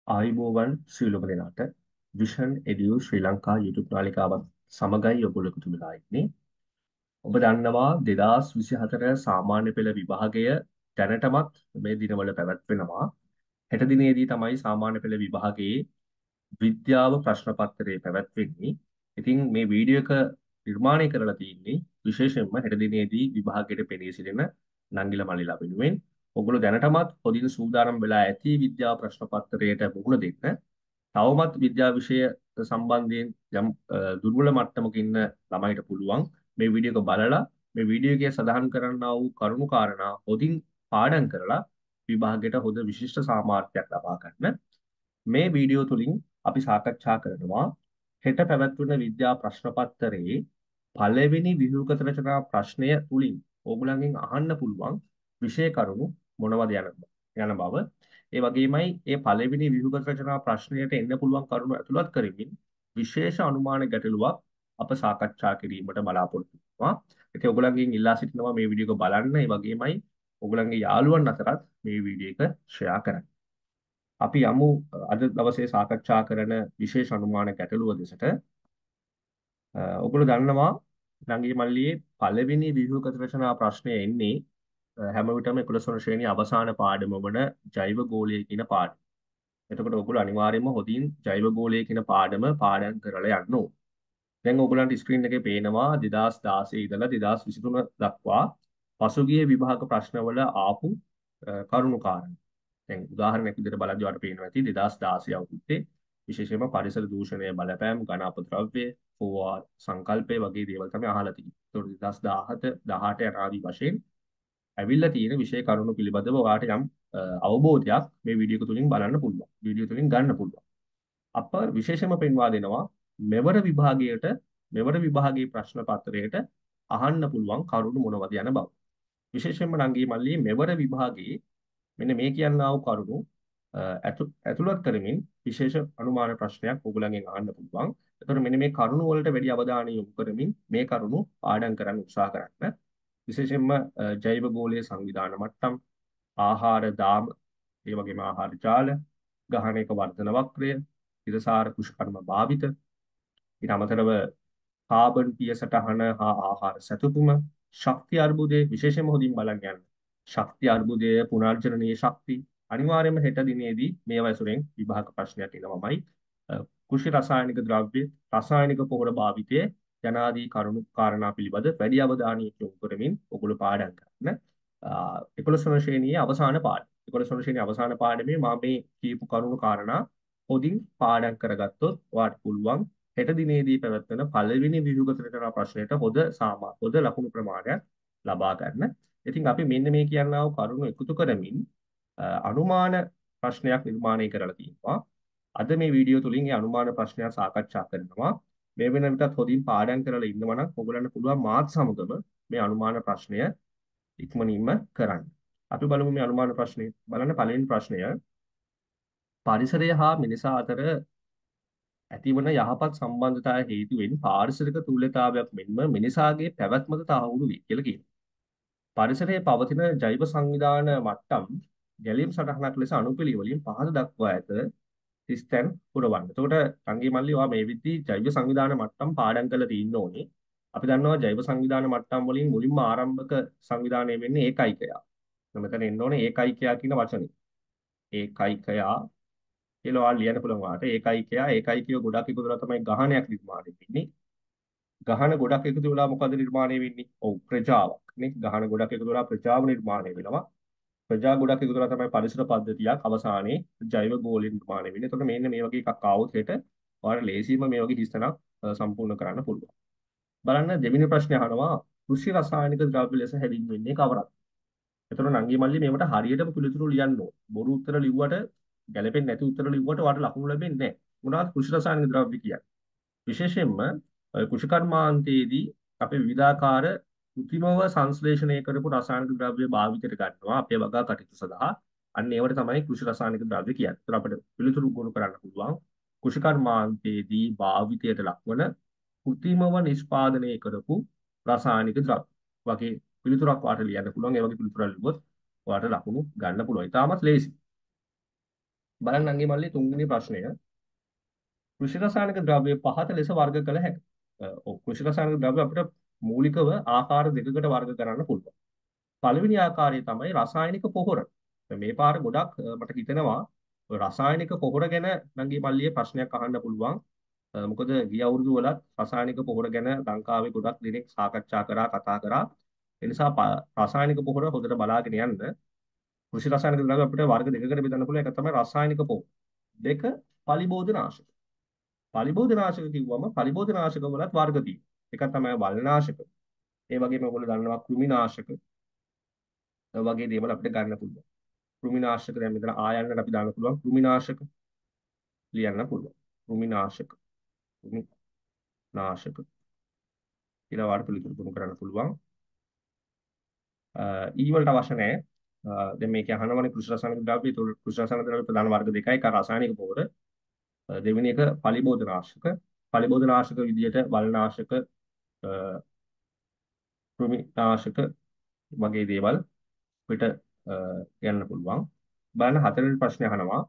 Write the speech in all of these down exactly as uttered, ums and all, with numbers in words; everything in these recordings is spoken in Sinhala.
ආයුබෝවන් සියලුම දෙනාට Vision Edu Sri Lanka YouTube නාලිකාවත් සමගයි ඔයගොල්ලෝ එකතු වෙලා ඉන්නේ. ඔබ දන්නවා දෙදාස් විසිහතර සාමාන්‍ය පෙළ විභාගය දැනටමත් මේ දිනවල පැවැත්වෙනවා. හෙට දිනේදී තමයි සාමාන්‍ය පෙළ විභාගයේ විද්‍යාව ප්‍රශ්න පත්‍රය පැවැත්වෙන්නේ. ඉතින් මේ වීඩියෝ එක නිර්මාණය කරලා තියෙන්නේ විශේෂයෙන්ම හෙට දිනේදී විභාගයට පෙනී සිටින නංගිල මල්ලිලා වෙනුවෙන්. ඔගොල්ලෝ දැනටමත් පොදින් සූදානම් වෙලා ඇති විද්‍යාව ප්‍රශ්න පත්‍රයට මුහුණ දෙන්න. තවමත් විද්‍යා විෂය සම්බන්ධයෙන් යම් අ, දුර්වල මට්ටමක ඉන්න ළමයිට පුළුවන් මේ වීඩියෝ එක බලලා මේ වීඩියෝ එකේ සඳහන් කරන්නා වූ කරුණු කාරණා හොඳින් පාඩම් කරලා විභාගයට හොඳ විශිෂ්ට සාමාර්ථයක් ලබා ගන්න. මේ වීඩියෝ තුලින් අපි සාකච්ඡා කරනවා හෙට පැවැත්වෙන විද්‍යා ප්‍රශ්න පත්‍රයේ පළවෙනි ව්‍යුහගත රචනා ප්‍රශ්නය තුලින් ඕගොල්ලන්ගෙන් අහන්න පුළුවන් විෂය කරුණු මොනවද යන යන බව. ඒ වගේමයි ඒ පළවෙනි ව්‍යුහගත රචනා ප්‍රශ්නයට එන්න පුළුවන් කරුණු ඇතුළත් කරමින් විශේෂ අනුමාන ගැටලුවක් අප සාකච්ඡා කිරීමට බලාපොරොත්තු වෙනවා. ඉතින් ඔයගොල්ලන්ගෙන් ඉල්ලා සිටිනවා මේ වීඩියෝ එක බලන්න. ඒ වගේමයි ඔයගොල්ලන්ගේ යාළුවන් අතරත් මේ වීඩියෝ එක ෂෙයා කරන්න. අපි යමු අද දවසේ සාකච්ඡා කරන විශේෂ අනුමාන ගැටලුව දෙසට. අ, ඔයගොල්ලෝ දන්නවා නංගි මල්ලියේ පළවෙනි ව්‍යුහගත රචනා ප්‍රශ්නය එන්නේ අ, හැම විටම එකොළොස් වන ශ්‍රේණිය අවසාන පාඩම වන ජෛව ගෝලය කියන පාඩම. එතකොට ඔයගොල්ලෝ අනිවාර්යයෙන්ම හොඳින් ජෛව ගෝලය කියන පාඩම පාඩම් කරලා යන්න ඕන. දැන් ඔයගොල්ලන්ට ස්ක්‍රීන් එකේ පේනවා දෙදාස් දාසය ඉඳලා දෙදාස් විසිතුන දක්වා පසුගිය විභාග ප්‍රශ්නවල ආපු අ, කරුණු කාරණා. දැන් උදාහරණයක් විදිහට බලද්දී ඔයාලට පේනවා ඇති දෙදාස් දාසය අවුරුද්දේ විශේෂයෙන්ම පරිසර දූෂණය බලපෑම් ඝන අපද්‍රව්‍ය ඕවා සංකල්පය වගේ දේවල් තමයි අහලා තියෙන්නේ. ඒතකොට දෙදාස් දාහත දහඅට යන ආදී වශයෙන් ඇවිල්ලා තියෙන විෂය කරුණු පිළිබඳව ඔයාලට යම් අ, අවබෝධයක් මේ වීඩියෝ එක තුලින් බලන්න පුළුවන්. වීඩියෝ තුලින් ගන්න පුළුවන්. අප විශේෂයෙන්ම පෙන්වා දෙනවා මෙවර විභාගයට මෙවර විභාගයේ ප්‍රශ්න පත්‍රයට අහන්න පුළුවන් කරුණු මොනවද යන බව. විශේෂයෙන්ම නංගී මල්ලී මෙවර විභාගයේ මෙන්න මේ කියන්නා වූ කරුණු අ, ඇතු- ඇතුළත් කරමින් විශේෂ අනුමාන ප්‍රශ්නයක් ඔයගොල්ලන්ගෙන් අහන්න පුළුවන්. එතකොට මෙන්න මේ කරුණු වලට වැඩි අවධානය යොමු කරමින් මේ කරුණු පාඩම් කරන්න උත්සාහ කරන්න. විශේෂයෙන්ම අ, ජෛව ගෝලීය සංවිධාන මට්ටම්, ආහාර දාම, ඒ වගේම ආහාර ජාල, ගහනයක වර්ධන වක්‍රය, ඉරසාර කුෂ්කර්ම භාවිත, ඊට අමතරව කාබන් පිය සටහන හා ආහාර සැතපුම, ශක්ති අර්බුදයේ විශේෂයෙන්ම හොඳින් බලන්න යන්න. ශක්ති අර්බුදයේ පුනර්ජනනීය ශක්ති අනිවාර්යයෙන්ම හෙට දිනේදී මේ වයසුරෙන් විභාග ප්‍රශ්නයක් එනවමයි. අ, කෘෂි රසායනික ද්‍රව්‍ය, රසායනික පොහොර භාවිතයේ යනාදී කරුණු කාරණා පිළිබඳ වැඩි අවධානයක් යොමු කරමින් ඔගොල්ලෝ පාඩම් කරන්න. අ, එකොළොස් වන ශ්‍රේණියේ අවසාන පාඩම. එකොළොස් වන ශ්‍රේණියේ අවසාන පාඩමේ මම මේ කියපු කරුණු කාරණා හොඳින් පාඩම් කරගත්තොත් ඔයාලට පුළුවන් හෙට දිනේදී පැවැත්වෙන පළවෙනි ව්‍යුහගත රචනා ප්‍රශ්නයට හොඳ සාමා හොඳ ලකුණු ප්‍රමාණයක් ලබා ගන්න. ඉතින් අපි මෙන්න මේ කියනා වූ කරුණු එකතු කරමින් අ, අනුමාන ප්‍රශ්නයක් නිර්මාණය කරලා තියෙනවා. අද මේ වීඩියෝ තුලින් ඒ අනුමාන ප්‍රශ්නයක් සාකච්ඡා කරනවා. මේ වෙන විටත් හොඳින් පාඩම් කරලා ඉන්නවා නම් ඔයගලන්ට පුළුවන් මාත් සමගම මේ අනුමාන ප්‍රශ්නය ඉක්මනින්ම කරන්න. අපි බලමු මේ අනුමාන ප්‍රශ්නේ. බලන්න පළවෙනි ප්‍රශ්නය පරිසරය හා මිනිසා අතර ඇතිවන යහපත් සම්බන්ධතා හේතුවෙන් පාරිසරික තුල්‍යතාවයක් මෙන්ම මිනිසාගේ පැවැත්මද තහවුරු වේ කියලා කියනවා. පරිසරයේ පවතින ජෛව සංවිධාන මට්ටම් ගැලීම් සටහනක් ලෙස අනුපිළිවෙලින් පහත දක්වා ඇත සිස්ටම් පුරවන්න. එතකොට සංගී මල්ලි ඔයා මේ විදිහේ ජෛව සංවිධාන මට්ටම් පාඩම් කරලා තියෙන්න ඕනේ. අපි දන්නවා ජෛව සංවිධාන මට්ටම් වලින් මුලින්ම ආරම්භක සංවිධානය වෙන්නේ ඒකයිකයා. මෙතන එන්න ඕනේ ඒකයිකයා කියන වචනේ. ඒකයිකයා කියලා ඔයාලා ලියන්න පුළුවන් වාට ඒකයිකයා ඒකයිකය ගොඩක් එකතු වෙලා තමයි ගහනයක් නිර්මාණය වෙන්නේ. ගහන ගොඩක් එකතු වෙලා මොකද නිර්මාණය වෙන්නේ? ඔව් ප්‍රජාවක් නේ. ගහන ගොඩක් එකතු වෙලා ප්‍රජාව නිර්මාණය වෙනවා. ප්‍රජා ගොඩක් එකතු වෙලා තමයි පරිසර පද්ධතියක් අවසානයේ ජෛව ගෝලය නිර්මාණය වෙන්නේ. එතකොට මෙන්න මේ වගේ එකක් ආවොත් හෙට ඔයාලා ලේසියෙන්ම මේ වගේ හිස්තනක් අ, සම්පූර්ණ කරන්න පුළුවන්. බලන්න දෙවෙනි ප්‍රශ්නේ අහනවා කෘෂි රසායනික ද්‍රව්‍ය ලෙස හැඳින්වෙන්නේ කවරක්? එතකොට නංගි මල්ලි මේවට හරියටම පිළිතුරු ලියන්න ඕන. බොරු උත්තර ලිව්වට ගැලපෙන්නේ නැති උත්තර ලිව්වට ඔයාලට ලකුණු ලැබෙන්නේ නැහැ. මොනවද කෘෂි රසායනික ද්‍රව්‍ය කියන්නේ? විශේෂයෙන්ම අ, කෘෂි කර්මාන්තයේදී අපි විවිධාකාර કૃත්‍රිමව සංශ්ලේෂණය කරපු රසායනික ද්‍රව්‍ය භාවිතයට ගන්නවා අපේ වගා කටයුතු සඳහා. අන්න ඒවට තමයි කෘෂි රසායනික ද්‍රව්‍ය කියන්නේ. ඒතර අපිට පිළිතුරු ගොනු කරන්න පුළුවන් කෘෂි කර්මාන්තයේදී භාවිතයට ලක්වන કૃත්‍රිමව නිෂ්පාදනය කරපු රසායනික ද්‍රව්‍ය වගේ පිළිතුරක් වාට ලියන්න පුළුවන්. ඒ වගේ පිළිතුරක් ලිව්වොත් ඔයාලට ලකුණු ගන්න පුළුවන්. ඉතාමත් ලේසි. බලන්න අංගේ මල්ලි තුන්වෙනි ප්‍රශ්නය. කෘෂි රසායනික ද්‍රව්‍ය පහත ලෙස වර්ග කළ හැකියි. අ, ඔව් කෘෂි රසායනික ද්‍රව්‍ය අපිට මූලිකව ආකාර දෙකකට වර්ග කරන්න පුළුවන්. පළවෙනි ආකාරය තමයි රසායනික පොහොර. මේ පාර ගොඩක් අ, මට හිතෙනවා ඔය රසායනික පොහොර ගැන නංගී මල්ලියේ ප්‍රශ්නයක් අහන්න පුළුවන්. අ, මොකද ගිය අවුරුදු වලත් රසායනික පොහොර ගැන ලංකාවේ ගොඩක් දෙනෙක් සාකච්ඡා කරා කතා කරා. ඒ නිසා ප- රසායනික පොහොර හොඳට බලාගෙන යන්න. කෘෂි රසායනික ද්‍රව්‍ය අපිට වර්ග දෙකකට බෙදන්න පුළුවන්. එක තමයි රසායනික පොහොර. දෙක පලිබෝධනාශක. පලිබෝධනාශක කිව්වම පලිබෝධනාශක වලත් වර්ග තියෙනවා. එකක් තමයි වල්නාශක. ඒ වගේම ඔයගොල්ලෝ දන්නවා කෘමිනාශක වගේ දේවල් අපිට ගන්න පුළුවන්. කෘමිනාශක දැන් මෙතන ආයන්නට අපි දාන්න පුළුවන් කෘමිනාශක ලියන්න පුළුවන්. කෘමිනාශක කෘමිනාශක කියලා වාට පිළිතුරු පුහුණු කරන්න පුළුවන්. ඊ වලට අවශ්‍ය නැහැ. අ, දැන් මේක අහනවනේ කෘෂි රසායනික ද්‍රව්‍ය. ඒතකොට කෘෂි රසායනික ද්‍රව්‍ය ප්‍රධාන වර්ග දෙකයි. එක රසායනික පොහොර. අ, දෙවෙනි එක පලිබෝධනාශක. පලිබෝධනාශක විදියට වල්නාශක, අ, කෘමිනාශක වගේ දේවල් අපිට අ, යන්න පුළුවන්. බලන්න හතරවෙනි ප්‍රශ්නේ අහනවා.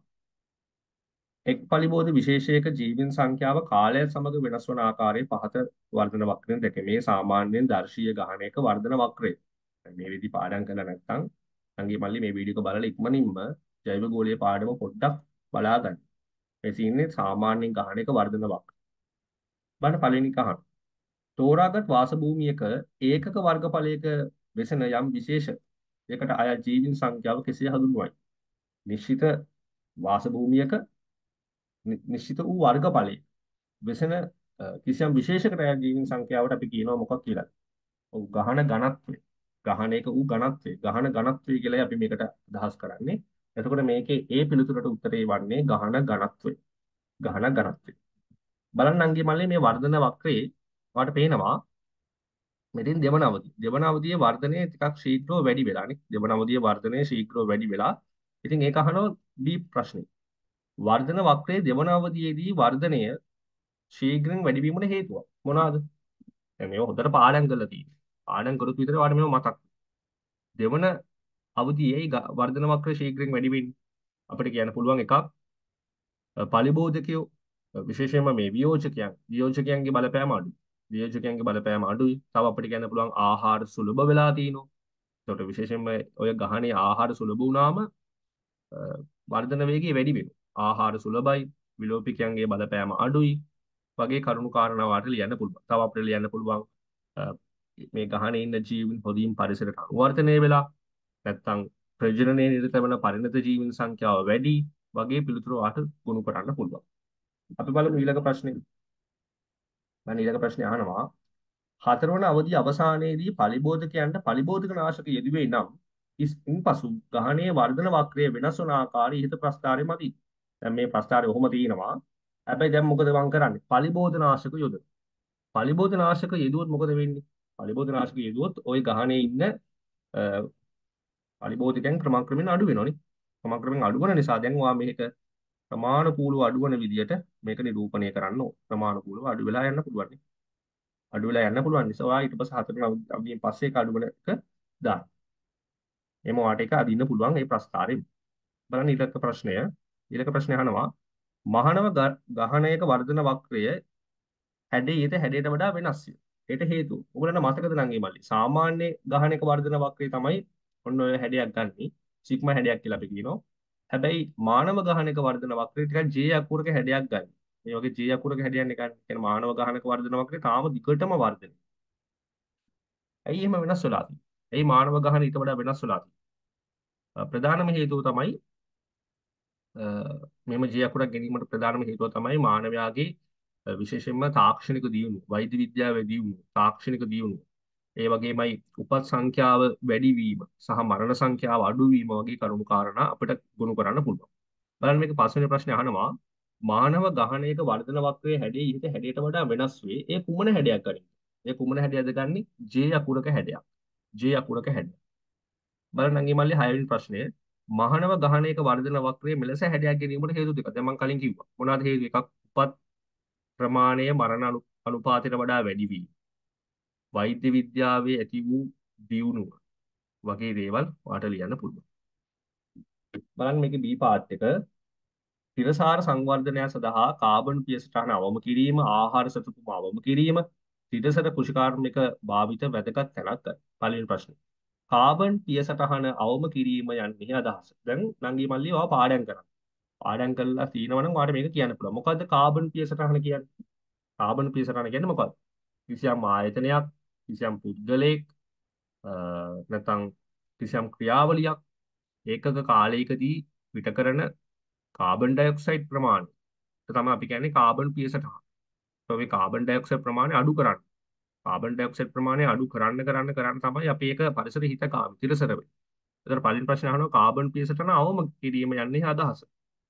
එක් පලිබෝධ විශේෂයක ජීවීන් සංඛ්‍යාව කාලය සමග වෙනස් වන ආකාරයේ පහත වර්ධන වක්‍රයෙන් දැක මේ සාමාන්‍යයෙන් දර්ශීය ගහනයක වර්ධන වක්‍රය. දැන් මේ විදි පාඩම් කරලා නැත්නම් අංගේ මල්ලි මේ වීඩියෝ එක බලලා ඉක්මනින්ම ජෛව ගෝලීය පාඩම පොඩ්ඩක් බලා ගන්න. මේ තියෙන්නේ සාමාන්‍යයෙන් ගහනයක වර්ධන වක්‍රය. බලන්න පළවෙනි එක අහන්න. තෝරාගත් වාස භූමියක ඒකක වර්ගඵලයක වෙසෙන යම් විශේෂ එකට අයත් ජීවීන් සංඛ්‍යාව කෙසේ හඳුන්වයි? නිශ්චිත වාස භූමියක නි- නිශ්චිත වූ වර්ගඵලයේ වෙසෙන අ, කිසියම් විශේෂකට අයත් ජීවීන් සංඛ්‍යාවට අපි කියනවා මොකක් කියලාද? ඔව් ගහන ඝනත්වය. ගහනයක වූ ඝනත්වය. ගහන ඝනත්වය කියලා අපි මේකට අදහස් කරන්නේ. එතකොට මේකේ ඒ පිළිතුරට උත්තරේ වන්නේ ගහන ඝනත්වය. ගහන ඝනත්වය. බලන්න අංගේ මල්ලේ මේ වර්ධන වක්‍රයේ ඔයාලට පේනවා මෙතෙන් දෙවන අවධිය. දෙවන අවධියේ වර්ධනය ටිකක් ශීඝ්‍රව වැඩි වෙලානේ. දෙවන අවධියේ වර්ධනය ශීඝ්‍රව වැඩි වෙලා. ඉතින් ඒක අහනවා බී ප්‍රශ්නේ. වර්ධන වක්‍රයේ දෙවන අවධියේදී වර්ධනය ශීඝ්‍රයෙන් වැඩි වීමට හේතුවක් මොනවාද? දැන් මේව හොඳට පාඩම් කරලා තියෙනවා. පාඩම් කරොත් විතරේ ඔයාලට මේව මතක්. දෙවන අවධියේ ග- වර්ධන වක්‍රය ශීඝ්‍රයෙන් වැඩි වෙන්නේ. අපිට කියන්න පුළුවන් එකක් අ, පලිබෝධකයෝ අ, විශේෂයෙන්ම මේ වියෝජකයන් වියෝජකයන්ගේ බලපෑම අඩුයි. වියෝජකයන්ගේ බලපෑම අඩුයි. තව අපිට කියන්න පුළුවන් ආහාර සුලභ වෙලා තිනවා. ඒකට විශේෂයෙන්ම ඔය ගහනේ ආහාර සුලභ වුණාම අ, වර්ධන වේගය වැඩි වෙනවා. ආහාර සුලභයි, විලෝපිකයන්ගේ බලපෑම අඩුයි වගේ කරුණු කාරණා වාට ලියන්න පුළුවන්. තව අපිට ලියන්න පුළුවන් අ, මේ ගහනේ ඉන්න ජීවීන් හොදින් පරිසරයට අනුවර්තනය වෙලා නැත්නම් ප්‍රජනනයේ නිරත වන පරිණත ජීවීන් සංඛ්‍යාව වැඩි වගේ පිළිතුරු වාට ගොනු කරන්න පුළුවන්. අපි බලමු ඊළඟ ප්‍රශ්නේ. මම ඊළඟ ප්‍රශ්නේ අහනවා හතරවන අවධිය අවසානයේදී පලිබෝධකයන්ට පලිබෝධක නාශක යෙදුවේ නම් ඉස්- ඉන්පසු ගහනයේ වර්ධන වක්‍රය වෙනස් වන ආකාරය ඉහත ප්‍රස්ථාරය මතයි. දැන් මේ ප්‍රස්ථාරය ඔහොම තියෙනවා. හැබැයි දැන් මොකද මම කරන්නේ? පලිබෝධ නාශක යොදන. පලිබෝධ නාශක යෙදුවොත් මොකද වෙන්නේ? පලිබෝධ නාශක යෙදුවොත් ওই ගහනේ ඉන්න අ, පලිබෝධකයන් ක්‍රමක්‍රමයෙන් අඩු වෙනවනේ. ක්‍රමක්‍රමයෙන් අඩු වෙන නිසා දැන් ඔයා මේක ප්‍රමාණිකූලව අඩු වෙන විදියට මේක නිරූපණය කරන්න ඕන. ප්‍රමාණිකූලව අඩු වෙලා යන්න පුළුවන් නේ. අඩු වෙලා යන්න පුළුවන් නිසා ඔයා ඊට පස්සේ හතරන අවධියෙන් පස්සේ ඒක අඩු වෙන එක දාන්න. එහම ඔයාට ඒක අදින්න පුළුවන් ඒ ප්‍රස්ථාරයෙන්. බලන්න ඊළඟ ප්‍රශ්නය. ඊළඟ ප්‍රශ්නය අහනවා මහනව ග- ගහනයක වර්ධන වක්‍රය හැඩේ ඊට හැඩයට වඩා වෙනස්ය. ඒට හේතුව. ඔයගලන්ට මතකද නම් මේ මල්ලි සාමාන්‍ය ගහනයක වර්ධන වක්‍රය තමයි ඔන්න ඔය හැඩයක් ගන්නෙ. සිග්මා හැඩයක් කියලා අපි කියනවා. හැබැයි මානව ගහනයක වර්ධන වක්‍රය ටිකක් J අකුරක හැඩයක් ගන්න. මේ වගේ J අකුරක හැඩයක් නේ ගන්න. කියන්නේ මානව ගහනයක වර්ධන වක්‍රය තාම දිගටම වර්ධනය. ඇයි එහෙම වෙනස් වෙලා තියෙන්නේ? ඇයි මානව ගහන ඊට වඩා වෙනස් වෙලා තියෙන්නේ? ප්‍රධානම හේතුව තමයි අ, මෙම ජී අකුරක් ගැනීමට ප්‍රධානම හේතුව තමයි මානවයාගේ අ, විශේෂයෙන්ම තාක්ෂණික දියුණුව, වෛද්‍ය විද්‍යාවේ දියුණුව, තාක්ෂණික දියුණුව. ඒ වගේමයි උපත් සංඛ්‍යාව වැඩි වීම සහ මරණ සංඛ්‍යාව අඩු වීම වගේ කරුණු කාරණා අපිට ගොනු කරන්න පුළුවන්. බලන්න මේක පස්වෙනි ප්‍රශ්නේ අහනවා මානව ගහනයක වර්ධන වක්‍රයේ හැඩය ඉහත හැඩයට වඩා වෙනස් වේ. ඒ කුමන හැඩයක් ගනිමු? ඒ කුමන හැඩයක්ද ගන්නේ? J අකුරක හැඩයක්. J අකුරක හැඩයක්. බලන්න අංගේ මල්ලේ හයවෙනි ප්‍රශ්නය. මහනව ගහනයක වර්ධන වක්‍රයේ මෙලෙස හැඩයක් ගැනීමට හේතු දෙකක්. දැන් මම කලින් කිව්වා. මොනවාද හේතු? එකක් උපත් ප්‍රමාණය මරණ අනු- අනුපාතයට වඩා වැඩි වීම. වෛද්‍ය විද්‍යාවේ ඇති වූ දියුණුව වගේ දේවල් ඔයාලට ලියන්න පුළුවන්. බලන්න මේකේ B පාර්ට් එක. තිරසාර සංවර්ධනය සඳහා කාබන් පියසටහන අවම කිරීම, ආහාර සතුතුම අවම කිරීම, තිරසර කෘෂිකාර්මික භාවිත වැදගත් තැනක් ගන්න. පළවෙනි ප්‍රශ්නේ. කාබන් පියසටහන අවම කිරීම යන්නේ අදහස. දැන් නංගි මල්ලි ඔයා පාඩම් කරා. පාඩම් කරලා තියෙනවනම් ඔයාලට මේක කියන්න පුළුවන්. මොකද්ද කාබන් පියසටහන කියන්නේ? කාබන් පියසටහන කියන්නේ මොකක්ද? කිසියම් ආයතනයක්, කිසියම් පුද්ගලයෙක්, අ, නැත්නම් කිසියම් ක්‍රියාවලියක් ඒකක කාලයකදී පිට කරන කාබන් ඩයොක්සයිඩ් ප්‍රමාණය. ඒක තමයි අපි කියන්නේ කාබන් පියසටහන. તો මේ කාබන් ඩයොක්සයිඩ් ප්‍රමාණය අඩු කරන්න. කාබන් ඩයොක්සයිඩ් ප්‍රමාණය අඩු කරන්න කරන්න කරන්න තමයි අපි ඒක පරිසර හිතකාමී තිරසර වෙන්නේ. ඒතර පළවෙනි ප්‍රශ්නේ අහනවා කාබන් පියසටහන අවම කිරීම යන්නේ අදහස.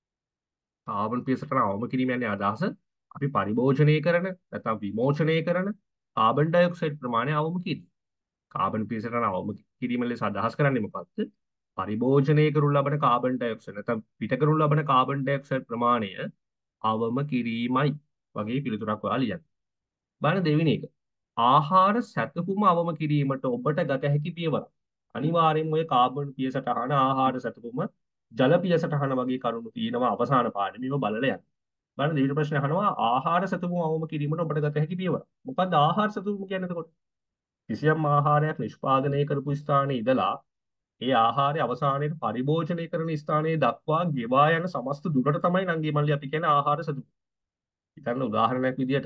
කාබන් පියසටහන අවම කිරීම යන්නේ අදහස අපි පරිභෝජනය කරන නැත්නම් විමෝචනය කරන කාබන් ඩයොක්සයිඩ් ප්‍රමාණය අවම කිරීම. කාබන් පියසටහන අවම කිරීම ලෙස අදහස් කරන්නේ මොකක්ද? පරිභෝජනය කරනු ලබන කාබන් ඩයොක්සයිඩ් නැත්නම් පිට කරනු ලබන කාබන් ඩයොක්සයිඩ් ප්‍රමාණය අවම කිරීමයි වගේ පිළිතුරක් ඔයාලා ලියන්න. බලන්න දෙවෙනි එක. ආහාර සැතපුම අවම කිරීමට ඔබට ගත හැකි පියවර. අනිවාර්යෙන්ම ඔය කාබන් පියසටහන, ආහාර සැතපුම, ජල පියසටහන වගේ කරුණු තියෙනවා අවසාන පාඩමේම බලලා යන්න. බලන්න දෙවෙනි ප්‍රශ්නේ අහනවා ආහාර සැතපුම අවම කිරීමට ඔබට ගත හැකි පියවර. මොකක්ද ආහාර සැතපුම කියන්නේ එතකොට? කිසියම් ආහාරයක් නිෂ්පාදනය කරපු ස්ථානයේ ඉඳලා ඒ ආහාරය අවසානයේ පරිභෝජනය කරන ස්ථානයේ දක්වා ගෙවා යන සමස්ත දුරට තමයි නංගි මල්ලි අපි කියන්නේ ආහාර සතුට. හිතන්න උදාහරණයක් විදිහට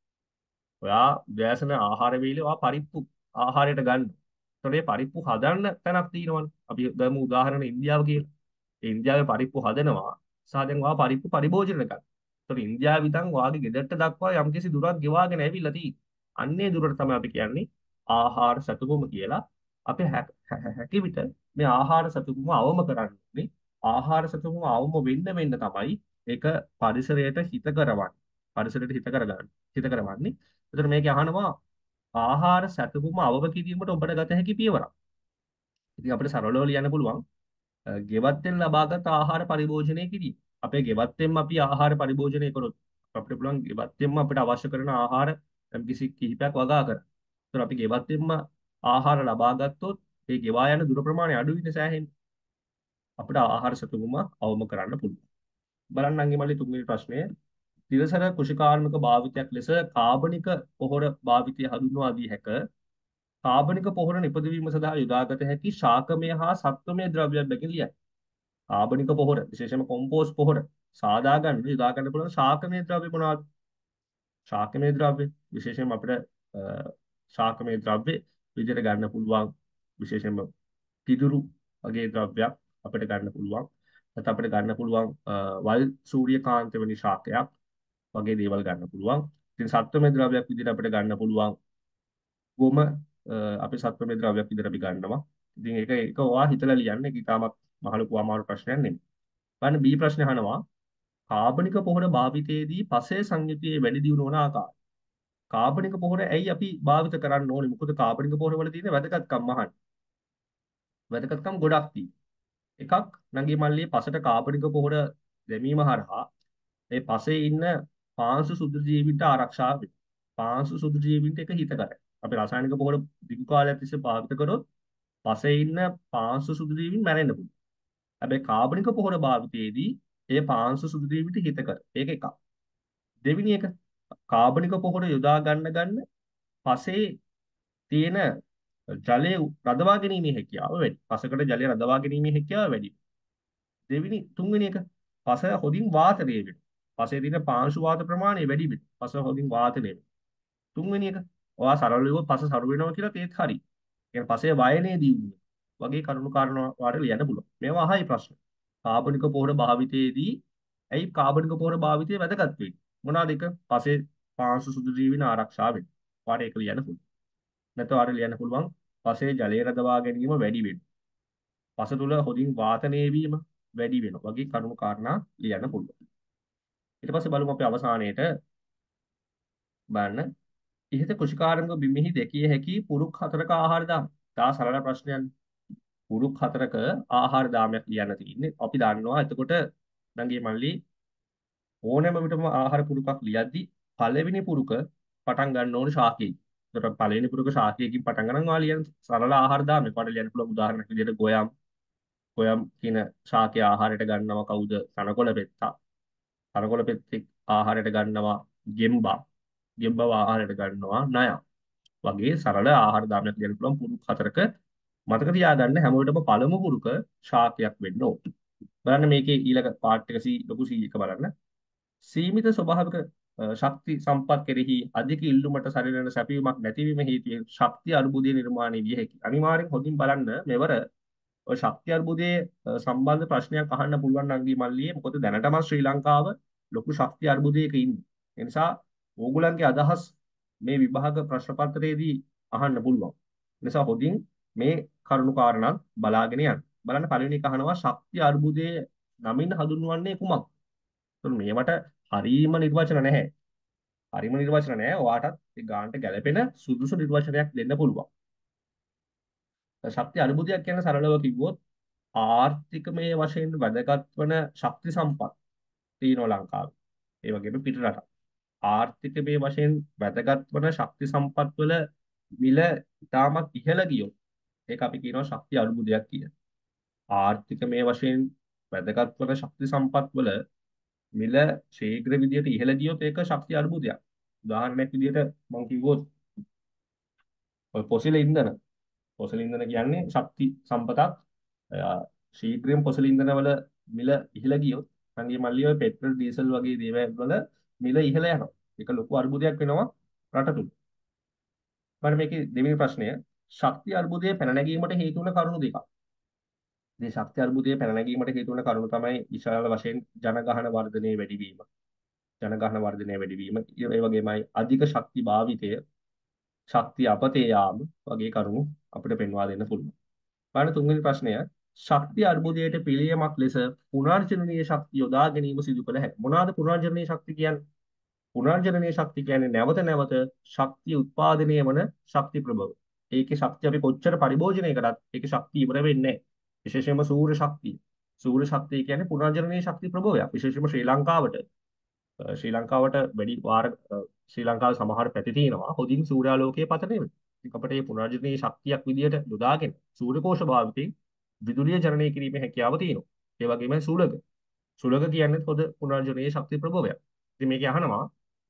ඔයා උදෑසන ආහාර වේලේ ඔයා පරිප්පු ආහාරයට ගන්න. ඒතකොට මේ පරිප්පු හදන්න තැනක් තියෙනවනේ. අපි ගමු උදාහරණ ඉන්දියාව කියලා. ඒ ඉන්දියාවේ පරිප්පු හදනවා සහ දැන් ඔයා පරිප්පු පරිභෝජනය කරනවා. ඒතකොට ඉන්දියාව විතන් ඔයාගේ ගෙදරට දක්වා යම්කිසි දුරක් ගෙවාගෙන ඇවිල්ලා තියෙන්නේ. අන්නේ දුරට තමයි අපි කියන්නේ ආහාර සතුටුම කියලා. අපි හැකි විට මේ ආහාර සතුටුම අවම කරන්නේ ආහාර සතුටුම අවම වෙන්න වෙන්න තමයි ඒක පරිසරයට හිත කරවන්නේ. පරිසරයට හිත කරගන්න. හිත කරවන්නේ. ඒතර මේක අහනවා ආහාර සතුටුම අවම කිරීමට ඔබට ගත හැකි පියවරක්. ඉතින් අපිට සරලව ලියන්න පුළුවන් ගෙවත්තෙන් ලබාගත් ආහාර පරිභෝජනය කිරීම. අපේ ගෙවත්තෙන්ම අපි ආහාර පරිභෝජනය කරොත් අපිට පුළුවන් ගෙවත්තෙන්ම අපිට අවශ්‍ය කරන ආහාර යම්කිසි කිහිපයක් වගා කරන්න. ඒතර අපි ගෙවත්තෙන්ම ආහාර ලබා ගත්තොත් ඒ ගෙවා යන දුර ප්‍රමාණය අඩු වෙන සෑහෙන අපිට ආහාර සතුටුම අවම කරන්න පුළුවන්. බලන්න අංගෙමලි තුන්වෙනි ප්‍රශ්නය. තිරසර කෘෂිකාර්මික භාවිතයක් ලෙස කාබනික පොහොර භාවිතය හඳුන්වා දී හැක. කාබනික පොහොර නිපදවීම සඳහා යොදාගත හැකි ශාකමය හා සත්වමය ද්‍රව්‍යයක් බැගින් ලියයි. කාබනික පොහොර විශේෂයෙන්ම කොම්පෝස්ට් පොහොර සාදා ගන්න යොදා ගන්න පුළුවන් ශාකමය ද්‍රව්‍ය මොනවාද? ශාකමය ද්‍රව්‍ය විශේෂයෙන්ම අපිට ශාකමය ද්‍රව්‍ය විදිහට ගන්න පුළුවන් විශේෂයෙන්ම පිදුරු වගේ ද්‍රව්‍යයක් අපිට ගන්න පුළුවන්. නැත්නම් අපිට ගන්න පුළුවන් වල් සූර්යකාන්ත වෙනි ශාකයක් වගේ දේවල් ගන්න පුළුවන්. ඉතින් සත්වමය ද්‍රව්‍යයක් විදිහට අපිට ගන්න පුළුවන් ගොම අපි සත්වමය ද්‍රව්‍යයක් විදිහට අපි ගන්නවා. ඉතින් ඒක ඒක ඔයා හිතලා ලියන්න. ඒක ඉතාමත් මහලු අමාරු ප්‍රශ්නයක් නෙමෙයි. බලන්න බී ප්‍රශ්නේ අහනවා කාබනික පොහොර භාවිතයේදී පසේ සංයුතියේ වැඩි දියුණු වන ආකාරය. කාබනික පොහොර ඇයි අපි භාවිත කරන්න ඕනේ? මොකද කාබනික පොහොර වල තියෙන වැදගත්කම් අහන්න. වැදගත්කම් ගොඩක් තියෙනවා. එකක් නංගි මල්ලි පසට කාබනික පොහොර දැමීම හරහා ඒ පසේ ඉන්න පාංශු සුදු ජීවීන්ට ආරක්ෂා වෙනවා. පාංශු සුදු ජීවීන්ට එක හිතකරයි. අපි රසායනික පොහොර දිගු කාලයක් තිස්සේ භාවිත කරොත් පසේ ඉන්න පාංශු සුදු ජීවීන් මැරෙන්න පුළුවන්. හැබැයි කාබනික පොහොර භාවිතයේදී ඒ පාංශු සුදු ජීවීන්ට හිතකර. ඒක එකක්. දෙවෙනි එක කාබනික පොහොර යොදා ගන්න ගන්න පසේ තියෙන ජලය රඳවා ගැනීමේ හැකියාව වැඩි. පසකට ජලය රඳවා ගැනීමේ හැකියාව වැඩි. දෙවෙනි තුන්වෙනි එක පස හොදින් වාතනය වෙනවා. පසේ තියෙන පාංශු වාත ප්‍රමාණය වැඩි වෙනවා. පස හොදින් වාතනය වෙනවා. තුන්වෙනි එක ඔයා සරල ලියුවොත් පස සරු වෙනවා කියලා තේත් හරි. يعني පසේ වයනේ දියුනේ වගේ කරුණු කාරණා වාට ලියන්න පුළුවන්. මේවා අහයි ප්‍රශ්න. කාබනික පොහොර භාවිතයේදී ඇයි කාබනික පොහොර භාවිතය වැදගත් වෙන්නේ? මොනවාද එක? පසේ පාංශු සුදු ජීවීන් ආරක්ෂා වෙනවා. වාට ඒක ලියන්න පුළුවන්. නැත්නම් වාට ලියන්න පුළුවන් පසේ ජලය රඳවා ගැනීම වැඩි වෙනවා. පස තුල හොදින් වාතනය වීම වැඩි වෙනවා. වගේ කරුණු කාරණා ලියන්න පුළුවන්. ඊට පස්සේ බලමු අපි අවසානයේට බලන්න ඉහත කෘෂිකාර්මික බිමෙහි දැකිය හැකි පුරුක් හතරක ආහාර දාම. තා සරල ප්‍රශ්නයක්. පුරුක් හතරක ආහාර දාමයක් ලියන්න තියෙන්නේ. අපි දන්නවා එතකොට නංගී මල්ලි ඕනෑම විටම ආහාර පුරුකක් ලියද්දි පළවෙනි පුරුක පටන් ගන්න ඕනේ ශාකයෙන්. එතකොට පළවෙනි පුරුක ශාකයකින් පටන් ගන්නවා ලියන සරල ආහාර දාමයක්. වල ලියන්න පුළුවන් උදාහරණයක් විදිහට ගොයම් ගොයම් කියන ශාකය ආහාරයට ගන්නවා කවුද? තනකොළ පෙත්තා. තනකොළ පෙත්තෙක් ආහාරයට ගන්නවා ගෙම්බා. ගෙම්බව ආහාරයට ගන්නවා නයා. වගේ සරල ආහාර දාමයක් දෙන්න පුළුවන් පුරුක් හතරක මතක තියාගන්න හැම වෙලටම පළමු පුරුක ශාකයක් වෙන්න ඕන. බලන්න මේකේ ඊළඟ පාර්ට් එක සී ලොකු සී එක බලන්න. සීමිත ස්වභාවික අ, ශක්ති සම්පත් කෙරෙහි අධික ඉල්ලුමට සරිලන සැපයීමක් නැතිවීම හේතුවෙන් ශක්ති අර්බුදය නිර්මාණය විය හැකියි. අනිවාර්යෙන් හොඳින් බලන්න මෙවර ඔය ශක්ති අර්බුදයේ අ, සම්බන්ධ ප්‍රශ්නයක් අහන්න පුළුවන් නංගි මල්ලියේ. මොකද දැනටම ශ්‍රී ලංකාව ලොකු ශක්ති අර්බුදයක ඉන්නේ. ඒ නිසා ඕගොල්ලන්ගේ අදහස් මේ විභාග ප්‍රශ්න පත්‍රයේදී අහන්න පුළුවන්. ඒ නිසා හොඳින් මේ කරුණු කාරණා බලාගෙන යන්න. බලන්න පළවෙනි එක අහනවා ශක්ති අර්බුදයේ නමින් හඳුන්වන්නේ කුමක්ද? එතකොට මේවට හරීම නිර්වචන නැහැ. හරීම නිර්වචන නැහැ. ඔයාටත් ඒ ගානට ගැලපෙන සුදුසු නිර්වචනයක් දෙන්න පුළුවන්. ශක්ති අර්බුදයක් කියන සරලව කිව්වොත් ආර්ථිකමය වශයෙන් වැදගත් වන ශක්ති සම්පත් තියෙනවා ලංකාවේ. ඒ වගේම පිටරට. ආර්ථිකමය වශයෙන් වැදගත් වන ශක්ති සම්පත් වල මිල ඉතාමත් ඉහළ ගියොත් ඒක අපි කියනවා ශක්ති අර්බුදයක් කියලා. ආර්ථිකමය වශයෙන් වැදගත් වන ශක්ති සම්පත් වල මිල ශීඝ්‍ර විදියට ඉහළ ගියොත් ඒක ශක්ති අර්බුදයක්. උදාහරණයක් විදියට මම කිව්වොත් ඔය පොසිල ඉන්ධන පොසිල ඉන්ධන කියන්නේ ශක්ති සම්පතක්. අ, ශීඝ්‍රයෙන් පොසිල ඉන්ධන වල මිල ඉහළ ගියොත් සංගේ මල්ලි ඔය පෙට්‍රල් ඩීසල් වගේ දේවල් වල මිල ඉහළ යනවා. ඒක ලොකු අර්බුදයක් වෙනවා රට තුල. මම මේකේ දෙවෙනි ප්‍රශ්නය ශක්ති අර්බුදයේ පැන නැගීමට හේතු වන කරුණු දෙකක්. මේ ශක්ති අර්බුදයේ පැන නැගීමට හේතු වන කරුණු තමයි විශාල වශයෙන් ජනගහන වර්ධනයේ වැඩිවීම. ජනගහන වර්ධනය වැඩිවීම, ඒ වගේමයි අධික ශක්ති භාවිතය, ශක්තිය අපතේ යාම වගේ කරුණු අපිට පෙන්වා දෙන්න පුළුවන්. බලන්න තුන්වෙනි ප්‍රශ්නය ශක්ති අර්බුදයට පිළියමක් ලෙස පුනර්ජනනීය ශක්තිය යොදා ගැනීම සිදු කළ හැකියි. මොනවාද පුනර්ජනනීය ශක්තිය කියන්නේ? පුනර්ජනනීය ශක්තිය කියන්නේ නැවත නැවත ශක්තිය උත්පාදනය වන ශක්ති ප්‍රභව. ඒකේ ශක්තිය අපි කොච්චර පරිභෝජනය කරත් ඒකේ ශක්තිය ඉවර වෙන්නේ නැහැ. විශේෂයෙන්ම සූර්ය ශක්තිය. සූර්ය ශක්තිය කියන්නේ පුනර්ජනනීය ශක්ති ප්‍රභවයක්. විශේෂයෙන්ම ශ්‍රී ලංකාවට අ, ශ්‍රී ලංකාවට වැඩි වාර අ, ශ්‍රී ලංකාවේ සමහර පැති තියෙනවා හොඳින් සූර්යාලෝකයේ පතන ඒවා. ඉතින් අපිට මේ පුනර්ජනනීය ශක්තියක් විදියට යොදාගෙන සූර්යකෝෂ භාවිතයෙන් විදුලිය ජනනය කිරීමේ හැකියාව තියෙනවා. ඒ වගේම සුලග. සුලග කියන්නේ පොද පුනර්ජනනීය ශක්ති ප්‍රභවයක්. ඉතින් මේක අහනවා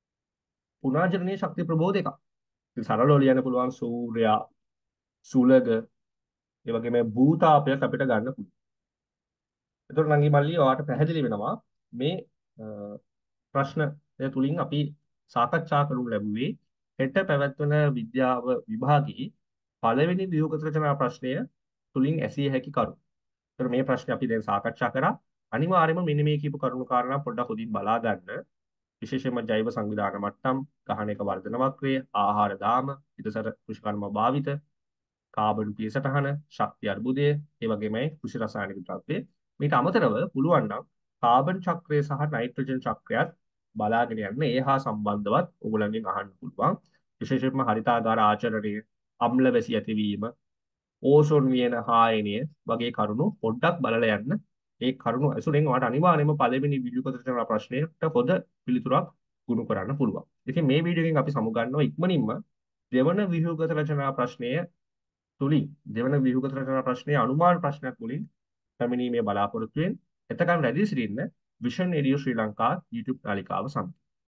පුනර්ජනනීය ශක්ති ප්‍රභව දෙකක්. ඉතින් සරලව ලියන්න පුළුවන් සූර්යා, සුලග, ඒ වගේම භූතාපයක් අපිට ගන්න පුළුවන්. එතකොට නංගි මල්ලි ඔයාලට පැහැදිලි වෙනවා මේ අ, ප්‍රශ්න තුලින් අපි සාකච්ඡා කරනු ලැබුවේ හෙට පැවැත්වෙන විද්‍යාව විභාගයේ පළවෙනි ව්‍යුහගත රචනා ප්‍රශ්නය තුලින් ඇසිය හැකි කරුණු. ඒතර මේ ප්‍රශ්නේ අපි දැන් සාකච්ඡා කරා. අනිවාර්යයෙන්ම මෙන්න මේ කියපු කරුණු කාරණා පොඩ්ඩක් හොඳින් බලා ගන්න. විශේෂයෙන්ම ජෛව සංවිධාන මට්ටම්, ගහනයක වර්ධන වක්‍රය, ආහාර දාම, පිටසර කෘෂිකර්ම භාවිත, කාබන් පියසටහන, ශක්ති අර්බුදය, ඒ වගේමයි කෘෂි රසායනික ද්‍රව්‍ය. මේට අමතරව පුළුවන් නම් කාබන් චක්‍රය සහ නයිට්‍රජන් චක්‍රයත් බලාගෙන යන්න ඒ හා සම්බන්ධවත් ඔයගොල්ලන්ගෙන් අහන්න පුළුවන්. විශේෂයෙන්ම හරිතාගාර ආචරණය, අම්ල වැසි ඇතිවීම, ඕසෝන් වියන හායනය වගේ කරුණු පොඩ්ඩක් බලලා යන්න. ඒ කරුණු ඇසුරෙන් ඔයාලට අනිවාර්යයෙන්ම පළවෙනි ව්‍යුහගත රචනා ප්‍රශ්නයට පොද පිළිතුරක් ගුණ කරන්න පුළුවන්. ඉතින් මේ වීඩියෝ එකෙන් අපි සමුගන්නවා ඉක්මනින්ම දෙවන ව්‍යුහගත රචනා ප්‍රශ්නය තුලින් දෙවන ව්‍යුහගත රචනා ප්‍රශ්නයේ අනුමාන ප්‍රශ්නයක් මුලින් පැමිණීමේ බලාපොරොත්තුවෙන් එතකන් රැඳී සිටින්න Vision Edu Sri Lanka YouTube නාලිකාව සමග